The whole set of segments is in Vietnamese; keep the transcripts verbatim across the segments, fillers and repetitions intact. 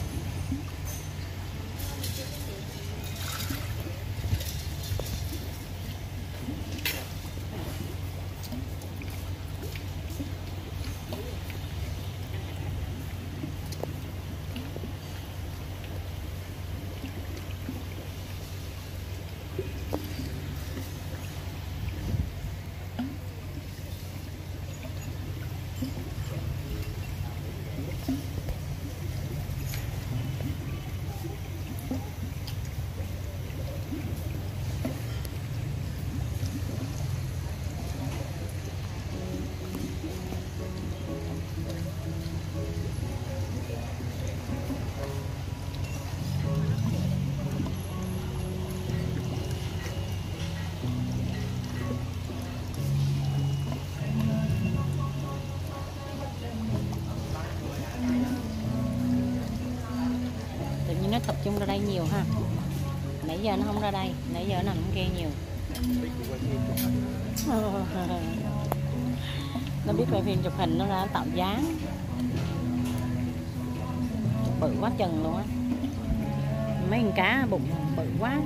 Nó tập trung ra đây nhiều ha. Nãy giờ nó không ra đây, nãy giờ nó nằm kia nhiều. Nó biết quay phim chụp hình, nó ra tạo dáng. Bự quá chừng luôn á. Mấy con cá bụng bự quá.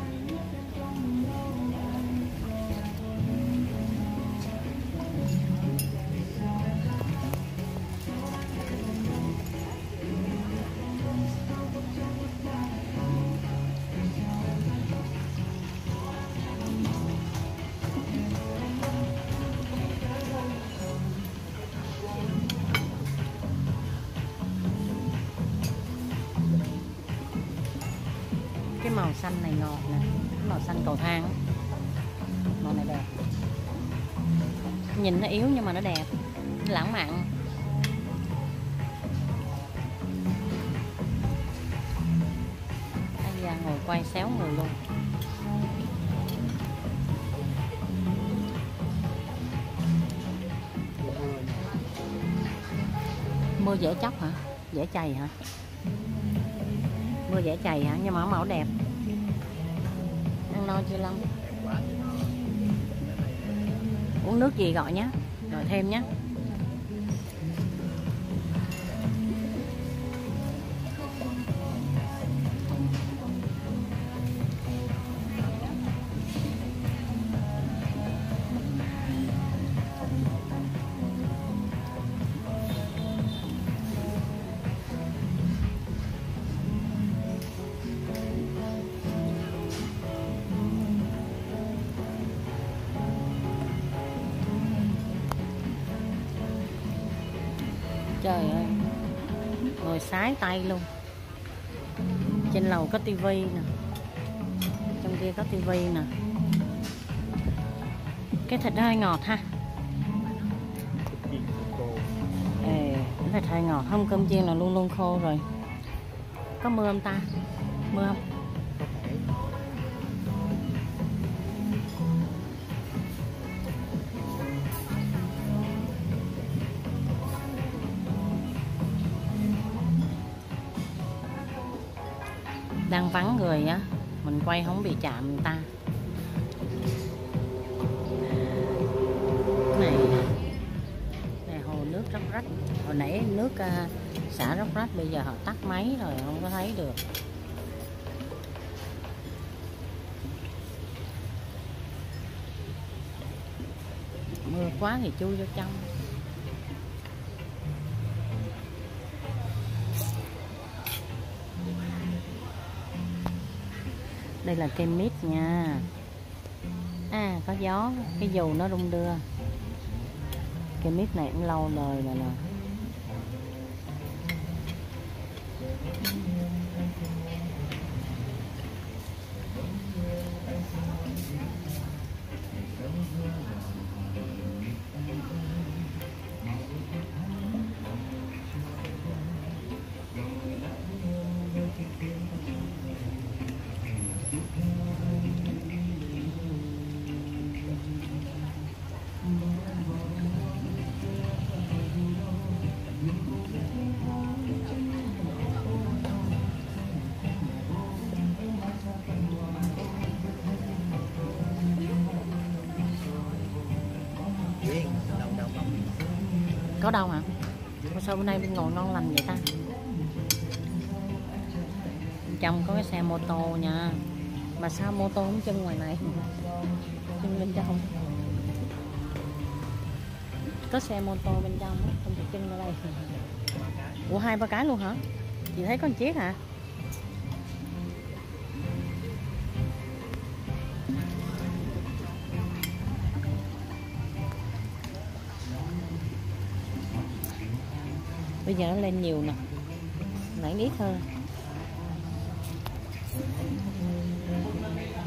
Cái màu xanh này ngọt nè, màu xanh cầu thang, màu này đẹp, nhìn nó yếu nhưng mà nó đẹp, lãng mạn. Bây giờ ngồi quay xéo người luôn. Mưa dễ chóc hả? Dễ chày hả? Mưa dễ chày hả? Nhưng mà màu đẹp. Ăn no chưa Long? Uống nước gì gọi nhé, rồi thêm nhé. Trời ơi, ngồi sái tay luôn. Trên lầu có tivi nè, trong kia có tivi nè. Cái thịt hơi ngọt ha. Ê, cái thịt hơi ngọt, không cơm chiên là luôn luôn khô rồi. Có mưa không ta? Mưa không? Đang vắng người á, mình quay không bị chạm người ta. Này, này hồ nước róc rách. Hồi nãy nước uh, xả róc rách, bây giờ họ tắt máy rồi không có thấy được. Mưa quá thì chui vô trong. Đây là cây mít nha. À, có gió, cái dù nó đung đưa. Cây mít này cũng lâu đời rồi nè. Có đâu hả? Sao bên đây bên ngồi ngon lành vậy ta? trong có cái xe mô tô nha. Mà sao mô tô không chân ngoài này, chân bên trong. Có xe mô tô bên trong không phải chân ở đây. Ủa hai ba cái luôn hả? Chị thấy có một chiếc hả? Bây giờ nó lên nhiều nè, nãy ít hơn.